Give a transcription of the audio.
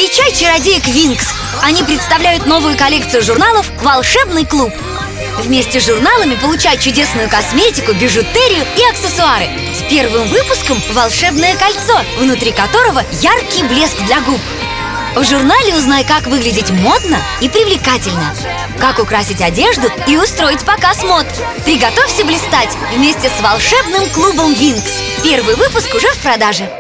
Встречай чародеек Винкс! Они представляют новую коллекцию журналов «Волшебный клуб». Вместе с журналами получай чудесную косметику, бижутерию и аксессуары. С первым выпуском «Волшебное кольцо», внутри которого яркий блеск для губ. В журнале узнай, как выглядеть модно и привлекательно, как украсить одежду и устроить показ мод. Приготовься блистать вместе с волшебным клубом Винкс. Первый выпуск уже в продаже.